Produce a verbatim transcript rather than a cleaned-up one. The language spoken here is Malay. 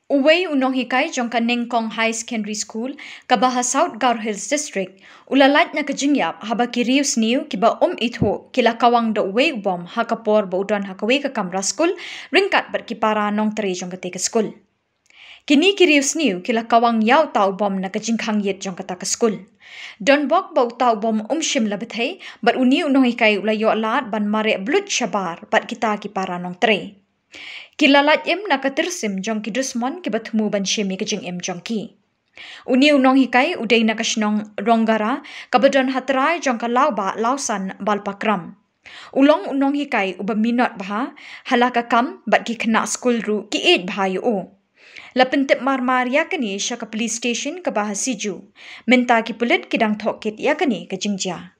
Uwei Nonghikai jongka Nengkong High Secondary School kabaha South Gar Hills District ulalat na kajingyap haba kirius niu kiba um itho kila kawang da uwei ubom hakapor baudan hakawe ka kamra school ringkat berkipara nong teri jongka te school. Kini kirius niu kila kawang yau tau bom na kajingkang yet jongka ta school. Don bok bau tau bom um shim labethai bat uniu Nonghikai ulayo alat ban mare blut shabar bat kita kipara nong teri. Kilalat im na katirsim jong kidusmon ki batmu ban shimi kajing im jong ki. Uniu Nonghikai udai na kashnong ronggara kabadon hatrai jong ka lauba lausan balpakram. Ulong Nonghikai uba minot baha halaka kam bat ki kena school ru ki eight baha yu o. Lapentip marmar yakani syaka police station ka baha siju. Minta ki pulit kidang thokit yakani kajingja.